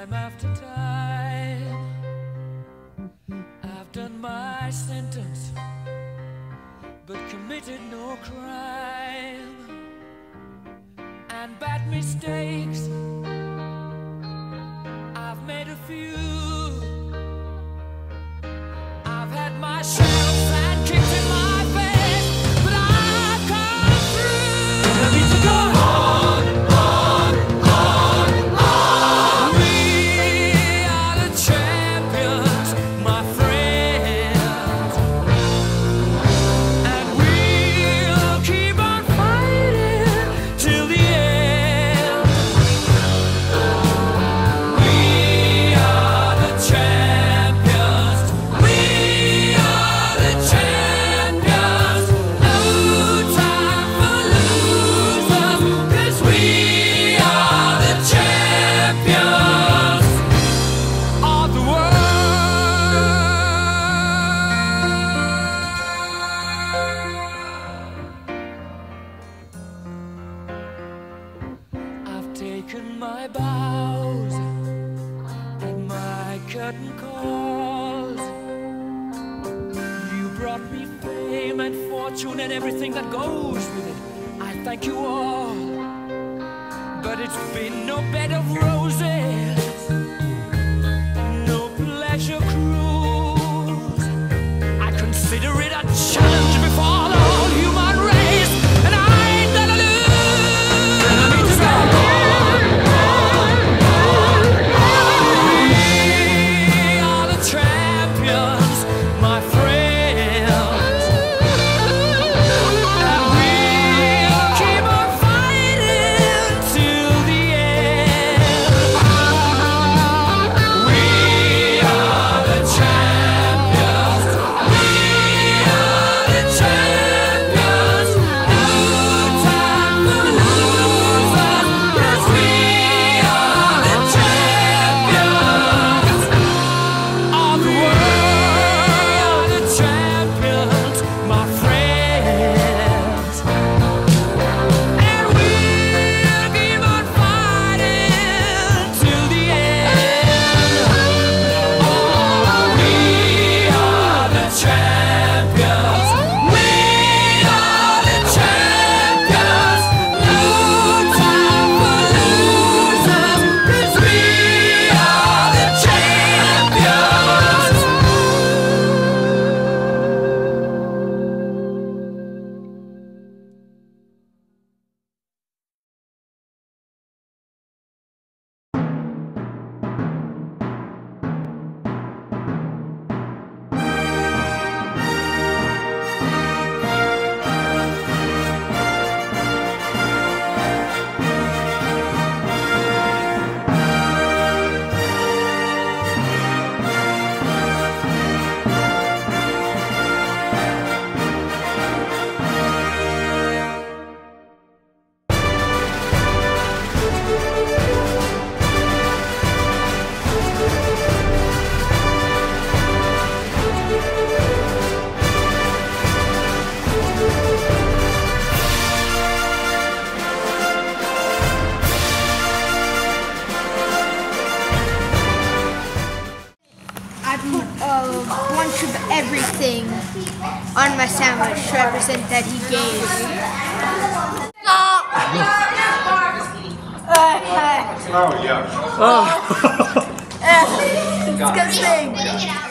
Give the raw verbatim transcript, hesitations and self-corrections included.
Time after time, I've done my sentence, but committed no crime. And bad mistakes, I've made a few. I've had my share of sand kicked in my face, but I've come through. I need to go on, on, on, on. We are the champions, my friends, and we'll keep on fighting till the end. We are the champions. We are the champions. No time for losers, 'cause we are the champions of the world. I've taken my bows and my curtain calls. You brought me fame and fortune and everything that goes with it. I thank you all, but it's been no bed of roses, no pleasure cruise. I consider it a challenge before the whole human race, and I ain't gonna lose. I need to go on, on, on, on. We are the champions, my friends, and we'll keep on fighting till the end. We are the champions. We are the champions. No time for losers, 'cause we are the champions of the world. The champions, my friends, and we'll keep on fighting till the end. Oh, we are the champions. We are the champions. No time for losers, 'cause we are the champions. I put a bunch of everything on my sandwich to represent that he gave. Oh, yeah. It's disgusting.